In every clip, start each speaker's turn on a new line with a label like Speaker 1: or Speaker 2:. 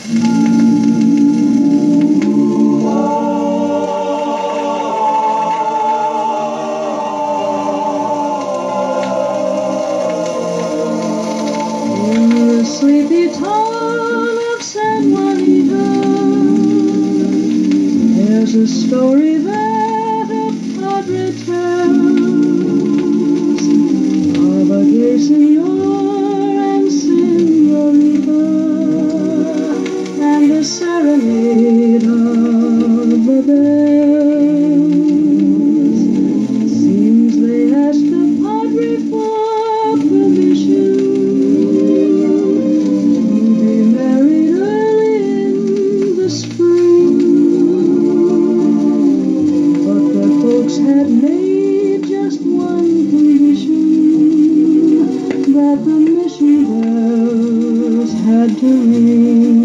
Speaker 1: Sleepy town of San Juanito, there's a story that a padre tells of a gay senor and senorita and a serenade of the bells. Seems they asked the padre for permission had made just one condition, that the mission bells had to ring.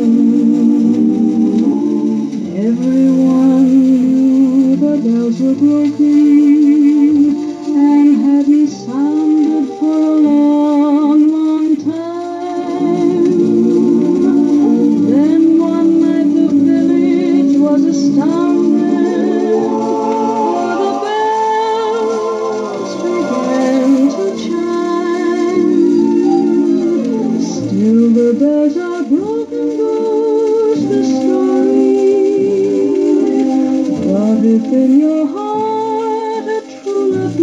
Speaker 1: Everyone knew the bells were broken and hadn't sounded for a long, long time. Then one night the village was astounded. The bells are broken, goes the story. But if in your heart a true love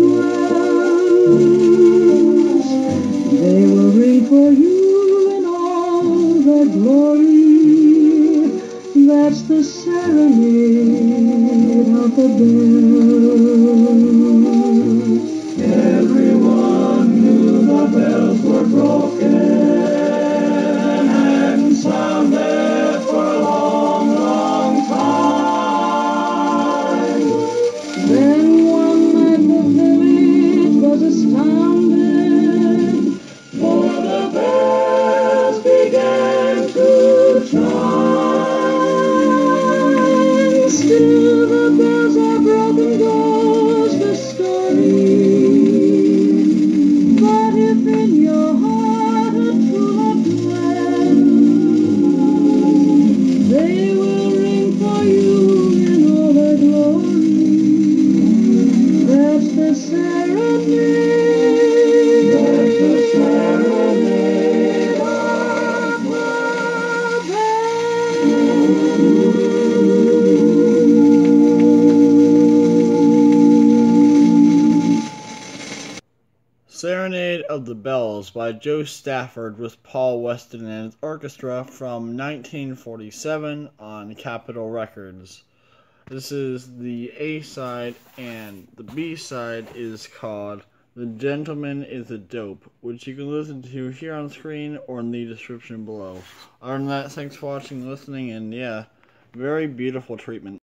Speaker 1: dwells, they will ring for you in all their glory. That's the serenade of the bells. Everyone knew the bells were broken, sounded for a long, long time. Then one night the village was astounded, for the bells began to chime. Still the bells are broken, goes the story. But if in your heart a true love dwells, they will ring for you in all their glory. That's the serenade. That's the serenade of the
Speaker 2: Serenade of the Bells by Joe Stafford with Paul Weston and his orchestra from 1947 on Capitol Records. This is the A side, and the B side is called The Gentleman is a Dope, which you can listen to here on screen or in the description below. Other than that, thanks for watching and listening, and yeah, very beautiful treatment.